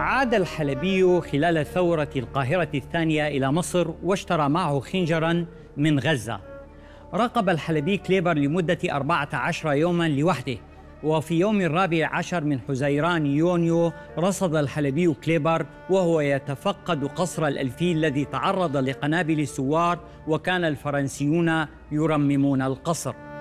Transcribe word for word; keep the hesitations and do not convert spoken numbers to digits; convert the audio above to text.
عاد الحلبي خلال ثورة القاهرة الثانية إلى مصر واشترى معه خنجراً من غزة. راقب الحلبي كليبر لمدة أربعة عشر يوماً لوحده، وفي يوم الرابع عشر من حزيران يونيو رصد الحلبي كليبر وهو يتفقد قصر الألفي الذي تعرض لقنابل الثوار، وكان الفرنسيون يرممون القصر.